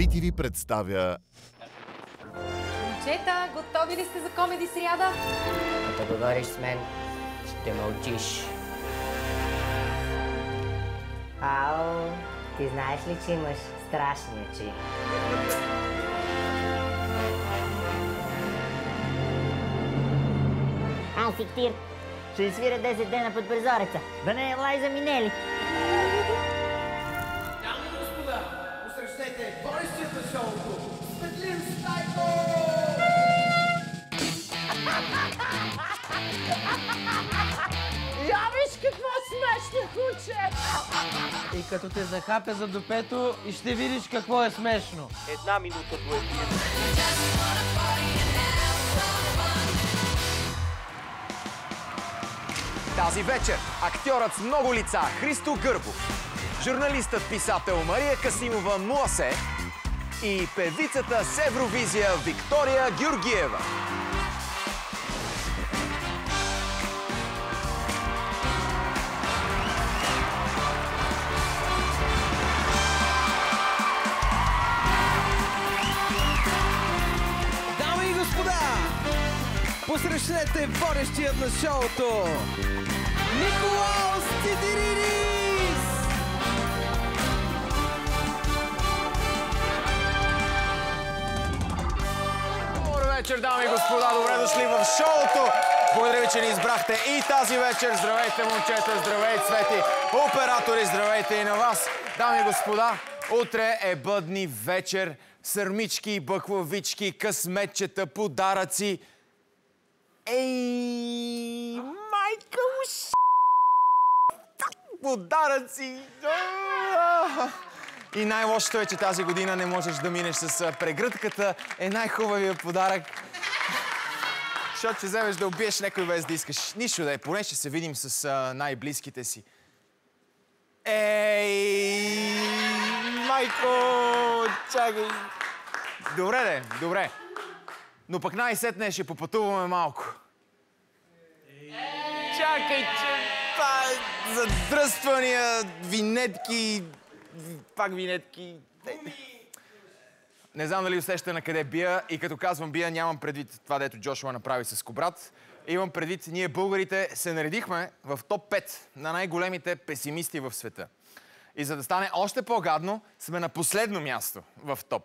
BTV представя... Момчета, готови ли сте за комеди сряда? Като говориш с мен, ще мълчиш. Ау, ти знаеш ли, че имаш страшни очи? Аз Фиктир, ще изсвиря 10 дена под прозореца. Да не е Лайза Минели. Дами и господа, посрещнете водещият на шоуто, Светлин Стайко! Я виж какво смешно, куче! И като те захапя за допето, и ще видиш какво е смешно. Една минута до ефир. Тази вечер актьорът с много лица Христо Гърбов, журналистът писател Мария Касимова Муасе и певицата с Евровизия Виктория Георгиева. Дами и господа, посрещнете водещият на шоуто, Николаус Титиридис! Добър вечер, дами и господа, добре дошли в шоуто. Благодаря ви, че ни избрахте и тази вечер. Здравейте, момчета, здравейте, Свети, оператори, здравейте и на вас. Дами и господа, утре е бъдни вечер. Сърмички, бъклавички, късметчета, подаръци. Ей, майка му подаръци! И най-лошото е, че тази година не можеш да минеш с прегръдката. Е най-хубавия подарък. Защото ще вземеш да убиеш някой без да искаш. Нищо да е, поне ще се видим с най-близките си. Ей, майко, чакай. Добре, де, добре. Но пък най-сетне ще попътуваме малко. Чакай, че... Задръствания, винетки... Пак винетки... Не знам дали усещате на къде бия и като казвам бия, нямам предвид това, дето Джошуа направи с Кобрат. Имам предвид, ние българите се наредихме в топ 5 на най-големите песимисти в света. И за да стане още по-гадно, сме на последно място в топ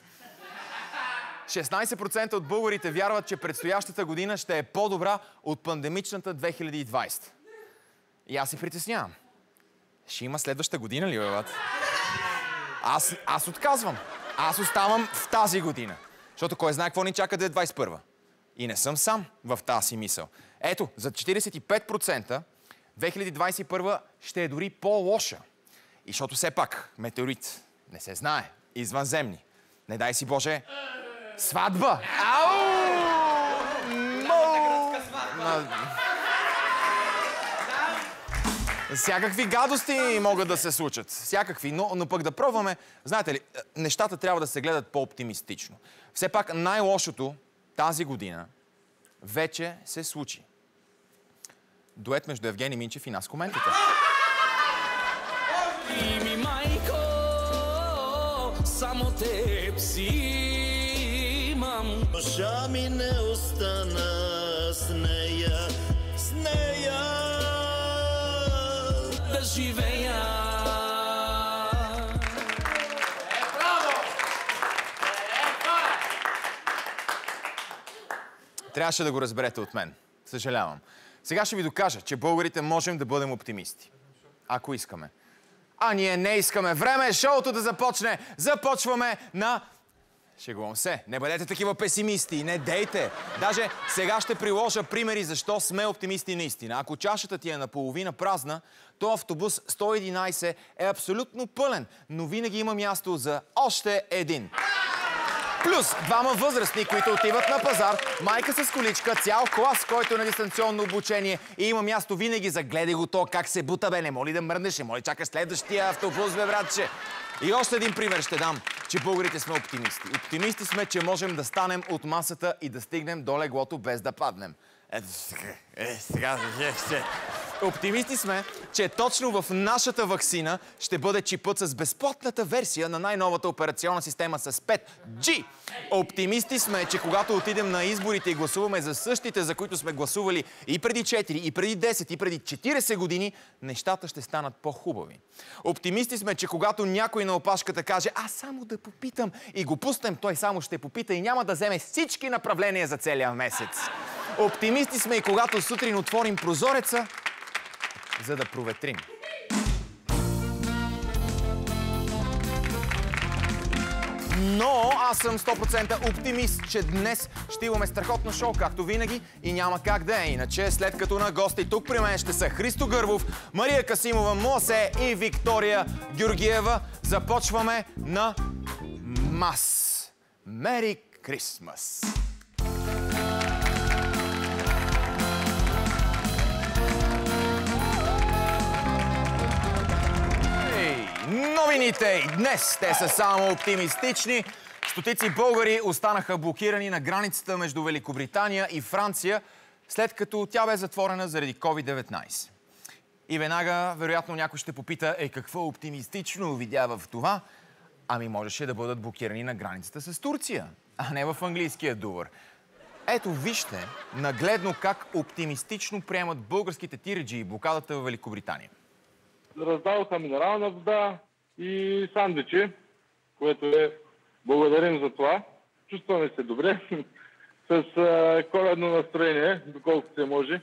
5. 16% от българите вярват, че предстоящата година ще е по-добра от пандемичната 2020. И аз се притеснявам. Ще има следваща година ли, бе, бат? Аз отказвам. Аз оставам в тази година. Защото кой знае какво ни чака да е 21-а. И не съм сам в тази си мисъл. Ето, за 45% 2021 ще е дори по-лоша. И защото все пак метеорит не се знае. Извънземни. Не дай си Боже. Сватба! Ау! Всякакви гадости могат да се случат. Всякакви, но пък да пробваме. Знаете ли, нещата трябва да се гледат по-оптимистично. Все пак най-лошото тази година вече се случи. Дует между Евгений Минчев и Наско Ментата. И ми, майко, само теб си имам. Душа ми не остана с нея, да живея. Трябваше да го разберете от мен. Съжалявам. Сега ще ви докажа, че българите можем да бъдем оптимисти. Ако искаме. А ние не искаме. Време е шоуто да започне. Започваме на... Шегувам се. Не бъдете такива песимисти. Не дейте. Даже сега ще приложа примери защо сме оптимисти наистина. Ако чашата ти е наполовина празна, то автобус 111 е абсолютно пълен, но винаги има място за още един. Плюс двама възрастни, които отиват на пазар, майка с количка, цял клас, който е на дистанционно обучение и има място винаги за гледай го то, как се бута, бе, не моли да мръднеш, не моли чакаш следващия автобус, бе, братче. И още един пример ще дам, че българите сме оптимисти. Оптимисти сме, че можем да станем от масата и да стигнем до леглото без да паднем. Ето сега, Оптимисти сме, че точно в нашата ваксина ще бъде чипът с безплатната версия на най-новата операционна система с 5G. Оптимисти сме, че когато отидем на изборите и гласуваме за същите, за които сме гласували и преди 4, и преди 10, и преди 40 години, нещата ще станат по-хубави. Оптимисти сме, че когато някой на опашката каже "аз само да попитам" и го пуснем, той само ще попита и няма да вземе всички направления за целия месец. Оптимисти сме и когато сутрин отворим прозореца, за да проветрим. Но аз съм 100% оптимист, че днес ще имаме страхотно шоу, както винаги, и няма как да е. Иначе, след като на гости тук при мен ще са Христо Гърбов, Мария Касимова, Мосе и Виктория Георгиева, започваме на Мас. Мери Крисмас! Новините и днес те са само оптимистични. Стотици българи останаха блокирани на границата между Великобритания и Франция, след като тя бе затворена заради COVID-19. И веднага, вероятно, някой ще попита, какво оптимистично видя в това? Ами можеше да бъдат блокирани на границата с Турция, а не в английския Дувър. Ето вижте нагледно как оптимистично приемат българските тиреджи и блокадата в Великобритания. Раздадоха минерална вода и сандвичи, което е... Благодарим за това. Чувстваме се добре, с коледно настроение, доколкото се може.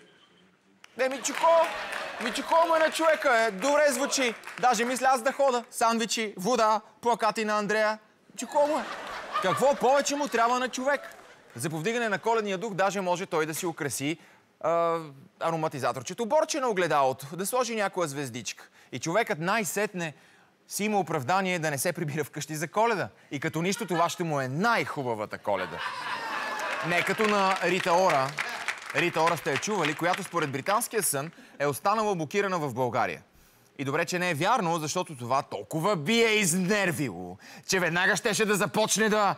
Мичуко му е на човека, добре звучи. Даже мисля аз да хода. Сандвичи, вода, плакати на Андрея. Мичуко му е. Какво повече му трябва на човек? За повдигане на коледния дух даже може той да си украси ароматизаторчето борче на огледалото, да сложи някоя звездичка. И човекът най-сетне си има оправдание да не се прибира вкъщи за Коледа. И като нищо това ще му е най-хубавата Коледа. Не като на Рита Ора. Рита Ора сте я чували, която според британския сън е останала блокирана в България. И добре, че не е вярно, защото това толкова би е изнервило, че веднага щеше да започне да...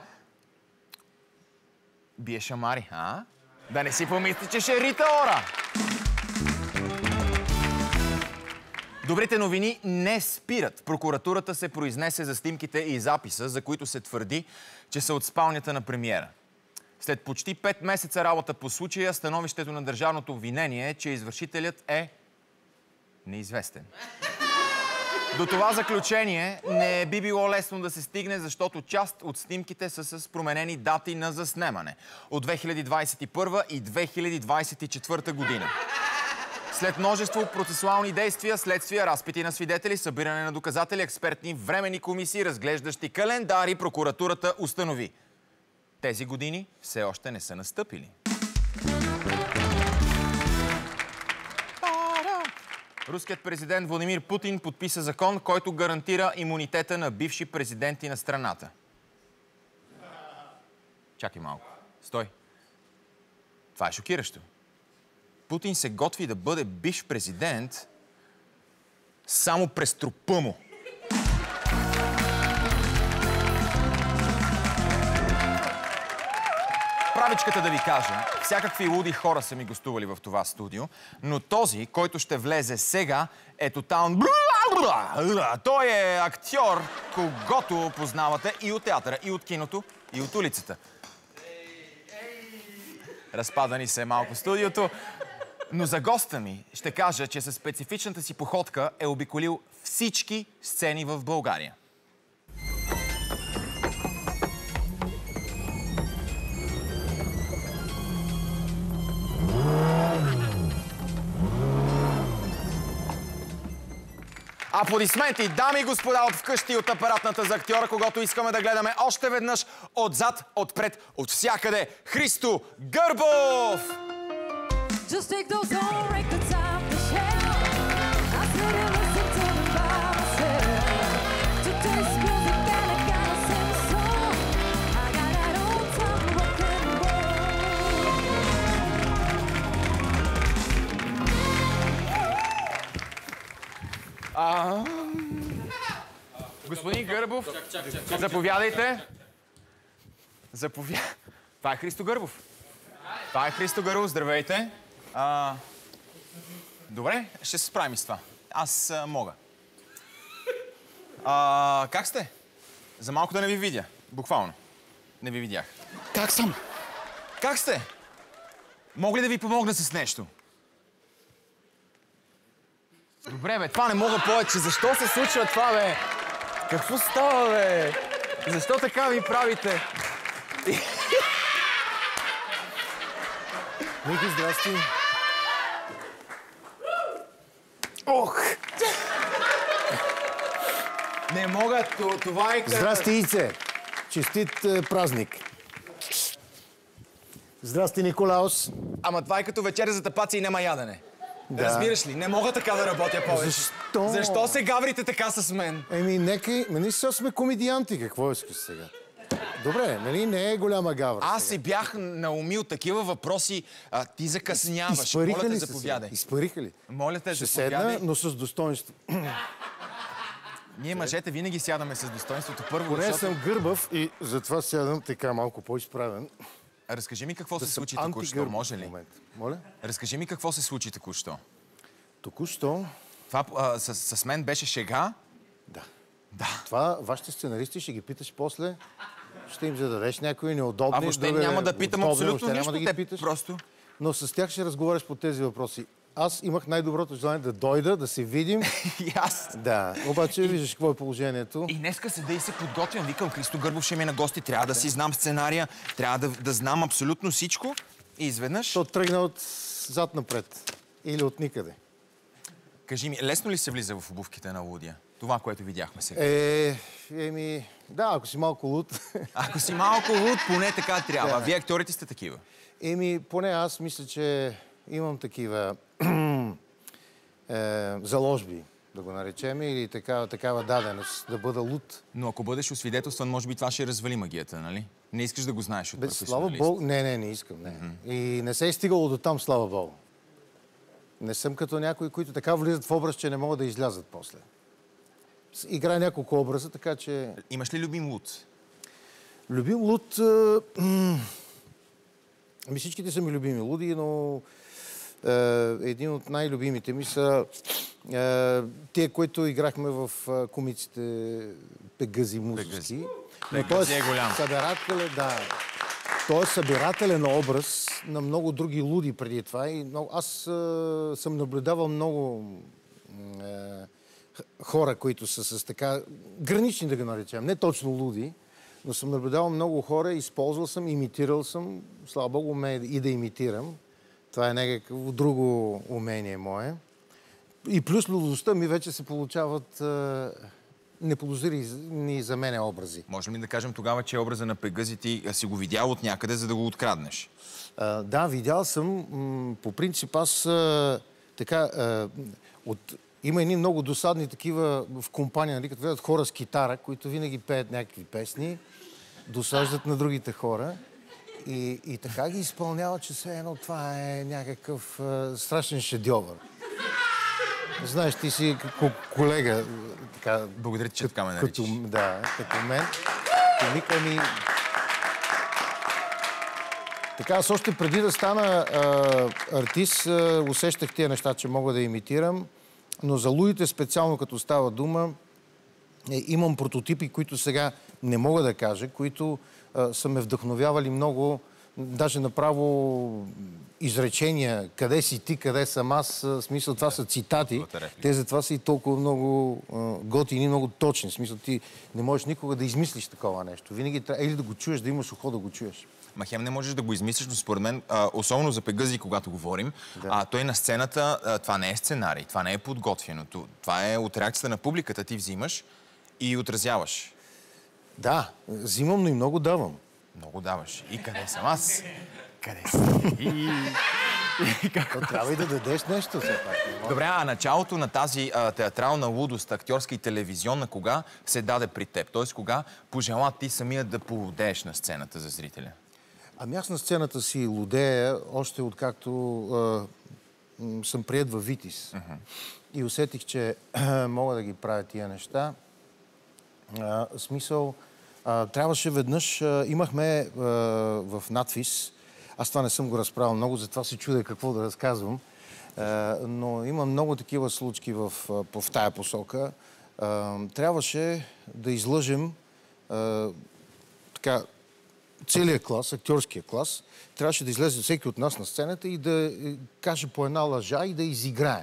бие шамари, а? Да не си помисли, че ще е Рита Ора! Добрите новини не спират. Прокуратурата се произнесе за снимките и записа, за които се твърди, че са от спалнята на премиера. След почти 5 месеца работа по случая, становището на държавното обвинение е, че извършителят е неизвестен. До това заключение не би било лесно да се стигне, защото част от снимките са с променени дати на заснемане от 2021 и 2024 година. След множество процесуални действия, следствия, разпити на свидетели, събиране на доказатели, експертни временни комисии, разглеждащи календари, прокуратурата установи. Тези години все още не са настъпили. Руският президент Владимир Путин подписа закон, който гарантира имунитета на бивши президенти на страната. Чакай малко. Стой. Това е шокиращо. Путин се готви да бъде бивш президент само през трупа му. Правичката да ви кажа, всякакви луди хора са ми гостували в това студио, но този, който ще влезе сега, е тотално... Той е актьор, когото познавате и от театъра, и от киното, и от улицата. Разпадани се малко студиото. Но за госта ми ще кажа, че със специфичната си походка е обиколил всички сцени в България. Аплодисменти, дами и господа от вкъщи от апаратната за актьора, когато искаме да гледаме още веднъж отзад, отпред, от всякъде. Христо Гърбов! Just take those old records off the shelf. I said and listen to them by myself. Today's music and I gotta sing a song. I got that old time rock and roll. Господин Гърбов, заповядайте. Това е Христо Гърбов. Това е Христо Гърбов, здравейте. Добре, ще се справим с това. Аз мога. Как сте? За малко да не ви видя. Буквално. Не ви видях. Как съм? Как сте? Мога ли да ви помогна с нещо? Добре, бе, това не мога повече. Защо се случва това, бе? Какво става, бе? Защо така ми правите? Ники, здрасти. Ох! Не мога, това е... Здрасти, Ице. Честит празник. Здрасти, Николаус. Ама това е като вечеря за тапаци и няма ядене. Да. Разбираш ли? Не мога така да работя повече. Защо? Защо се гаврите така с мен? Нека... Нали сега сме комедианти, какво искаш сега? Добре, нали не е голяма гавра. Аз се бях наумил такива въпроси, ти закъсняваш. Изпариха Моля те, ли се заповядай. Изпариха ли? Моля те, Ще заповядай. седна, но с достоинство. Ние мъжете винаги сядаме с достоинството първо, Поне защото... съм гърбав и затова сядам така малко по-изправен. Разкажи ми какво се съм случи току-що, антигърбав може в ли? момента. Моля? Разкажи ми какво се случи току-що. Току-що... Това с мен беше шега? Да. Да. Това вашите сценаристи ще ги питаш после. Ще им зададеш някои неудобни... А въобще няма да питам абсолютно нищо, няма да ги питаш. просто... Но с тях ще разговаряш по тези въпроси. Аз имах най-доброто желание да дойда, да се видим. И аз. Да, обаче виждаш какво е положението. И днеска седа и се подготвям. Викам, Христо Гърбов ще ми е на гости. Трябва да си знам сценария, трябва да знам абсолютно всичко. И изведнъж... То тръгна от зад напред. Или от никъде. Кажи ми, лесно ли се влиза в обувките на лудия? Това, което видяхме сега. Да, ако си малко луд. Ако си малко луд, поне така трябва. Да. Вие актьорите сте такива. Поне аз мисля, че имам такива заложби, да го наречем, или такава даденост, да бъда луд. Но ако бъдеш освидетелстван, може би това ще развали магията, нали? Не искаш да го знаеш от Слава професионалист. Богу, не искам, не. И не се е стигало до там, слава Богу. Не съм като някои, които така влизат в образ, че не могат да излязат после. Играя няколко образа, така че... Имаш ли любим луд? Любим луд... Всичките са ми любими луди, но един от най-любимите ми са тия, които играхме в комиците Пегъзи музики. Пегъзи е голям. Той е събирателен образ на много други луди преди това. Аз съм наблюдавал много хора, които са с така гранични, да го наречем, не точно луди, но съм наблюдавал много хора, използвал съм, имитирал съм. Слава Богу, умея и да имитирам. Това е някакво друго умение мое. И плюс лудостта ми вече се получават неподозирани за мене образи. Можем ли да кажем тогава, че образа на Пегъзи ти си го видял от някъде, за да го откраднеш? Да, видял съм. По принцип аз има едни много досадни такива в компания, нали, като видят хора с китара, които винаги пеят някакви песни, досаждат на другите хора и така ги изпълняват, че все едно това е някакъв страшен шедьовър. Знаеш, ти си колега. Така, благодаря ти, че така ме наричаш. Като мен. Така, аз още преди да стана артист, усещах тия неща, че мога да имитирам, но за лудите специално, като става дума, имам прототипи, които сега не мога да кажа, които са ме вдъхновявали много, даже направо изречения, къде си ти, къде съм аз, в смисъл това са цитати, те затова са и толкова много готини, много точни, в смисъл ти не можеш никога да измислиш такова нещо, винаги трябва или да го чуеш, да имаш ухо да го чуеш. Хем не можеш да го измислиш, но според мен, особено за Пегъзи, когато говорим, той на сцената, това не е сценарий, това не е подготвено, това е от реакцията на публиката, ти взимаш и отразяваш. Да, взимам, но и много давам. Много даваш. И къде съм аз? Къде съм? Трябва и да дадеш нещо все пак. Добре, а началото на тази театрална лудост, актьорска и телевизионна, кога се даде при теб? Тоест, кога пожела ти самия да полудееш на сцената за зрителя? Ами аз на сцената си лудея, още откакто съм приет във Витис. И усетих, че мога да ги правя тия неща. Смисъл, трябваше веднъж, имахме в надвис, аз това не съм го разправил много, затова се чудя какво да разказвам. Но има много такива случки в тая посока. Трябваше да излъжем така целият клас, актьорския клас. Трябваше да излезе всеки от нас на сцената и да каже по една лъжа и да изиграе.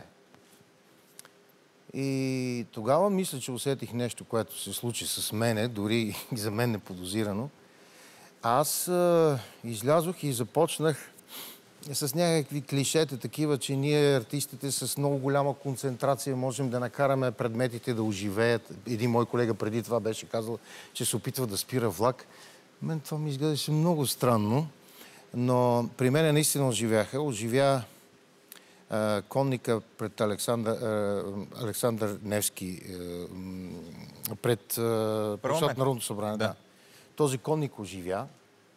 И тогава мисля, че усетих нещо, което се случи с мене, дори и за мен неподозирано. Аз излязох и започнах с някакви клишета такива, че ние, артистите, с много голяма концентрация можем да накараме предметите да оживеят. Един мой колега преди това беше казал, че се опитва да спира влак. Мен това ми изглеждаше много странно, но при мен наистина оживяха. Оживя конника пред Александър Невски, пред Народното събрание. Да. Този конник оживя.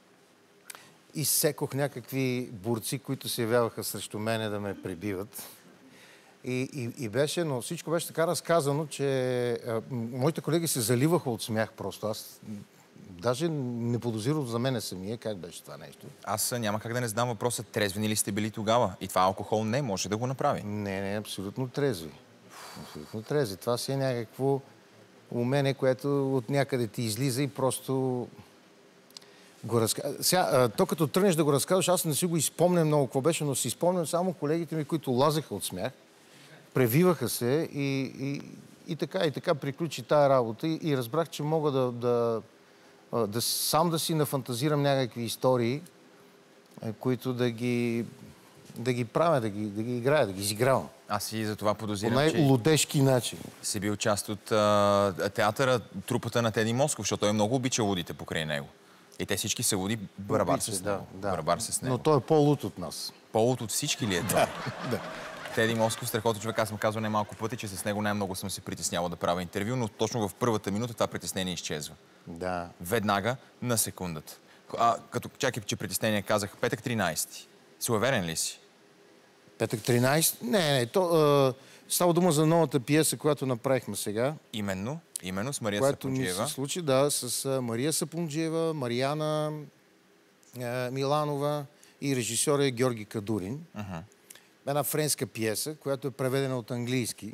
Изсекох някакви борци, които се явяваха срещу мене да ме пребиват. И беше, но всичко беше така разказано, че моите колеги се заливаха от смях просто. Аз даже не подозирах за мене самия как беше това нещо. Аз няма как да не задам въпроса, трезвени ли сте били тогава? И това алкохол не може да го направи. Не, абсолютно трезви. Абсолютно трезви. Това си е някакво умение, което от някъде ти излиза и просто го разказва. Сега, то като тръгнеш да го разказваш, аз не си го изпомням много какво беше, но си спомням само колегите ми, които лазеха от смях, превиваха се и така приключи тая работа и разбрах, че мога сам да си нафантазирам някакви истории, които да ги правя, да ги играя, да ги изигравам. Аз и за това подозирам, по най-лудешки начин. Си бил част от театъра, трупата на Теди Москов, защото той много обича лудите покрай него. И те всички са луди, барабар се с него. Барабар се с него. Но той е по-луд от нас. По-луд от всички ли е това? Да. Теди Москов, страхотен човек, аз съм казал немалко пъти, че с него най-много съм се притеснявал да правя интервю, но точно в първата минута това притеснение изчезва. Да. Веднага, на секундата. Като чакай, че притеснение казах, петък 13. Суеверен ли си? Петък 13? Не. Става дума за новата пиеса, която направихме сега. Именно с Мария Сапунджиева. Която ми се случи, с Мария Сапунджиева, Мариана Миланова и режисьора е Георги Кадурин. Една френска пиеса, която е преведена от английски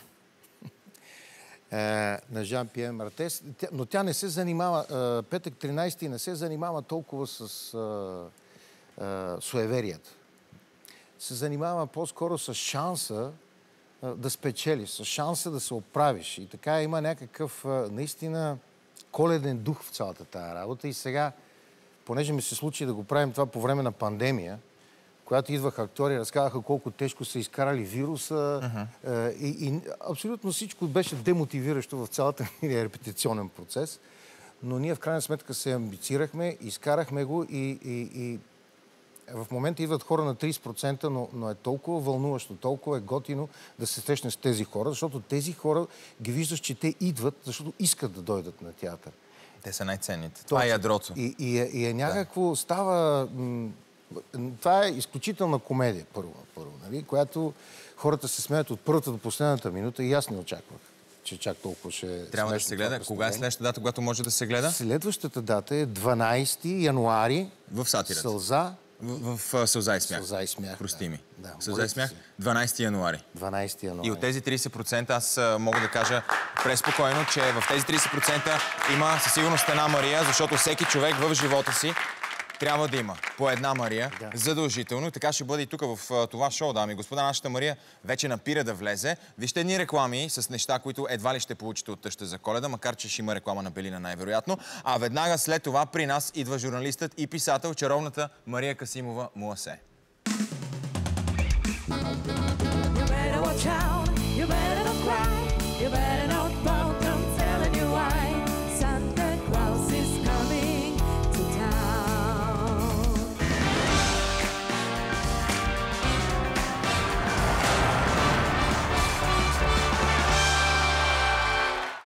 на Жан-Пиер Мартес. Но тя не се занимава, петък 13 не се занимава толкова с суеверията. Се занимава по-скоро с шанса да спечелиш, с шанса да се оправиш. И така има някакъв наистина коледен дух в цялата тая работа. И сега, понеже ми се случи да го правим това по време на пандемия, когато идваха актьори, разказаха колко тежко са изкарали вируса и абсолютно всичко беше демотивиращо в цялата репетиционен процес. Но ние в крайна сметка се амбицирахме, изкарахме го и в момента идват хора на 30%, но е толкова вълнуващо, толкова е готино да се срещне с тези хора, защото тези хора ги виждаш, че те идват, защото искат да дойдат на театър. Те са най-ценните. Това е ядрото. И е някакво става... Това е изключителна комедия, първо, нали? Която хората се смеят от първата до последната минута и аз не очаквах, че чак толкова ще... Трябва да се гледа. Кога е следващата дата, когато може да се гледа? Следващата дата е 12 януари. В Сатирата. Сълза. В Сълза и смях. Сълза и смях. Прости ми. Да, Сълза и смях. 12 януари. 12 януари. И от тези 30% аз мога да кажа преспокойно, че в тези 30% има със сигурност една Мария, защото всеки човек в живота си трябва да има по една Мария, задължително. И така ще бъде и тук в това шоу, дами и господа. Нашата Мария вече напира да влезе. Вижте едни реклами с неща, които едва ли ще получите от тъща за Коледа, макар че ще има реклама на Белина най-вероятно. А веднага след това при нас идва журналистът и писател, чаровната Мария Касимова Муасе. You better watch out, you better not cry.